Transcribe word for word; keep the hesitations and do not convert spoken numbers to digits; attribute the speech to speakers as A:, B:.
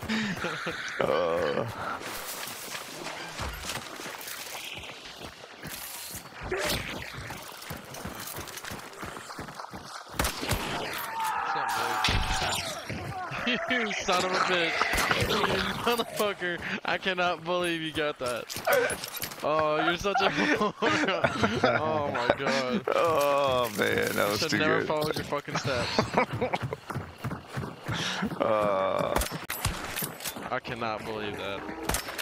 A: uh.
B: You son of a bitch. You motherfucker. I cannot believe you got that. Oh, you're such a whore. Oh my god.
A: Oh man, that was
B: Should
A: too
B: never
A: good.
B: followed your fucking steps.
A: uh.
B: I cannot believe that.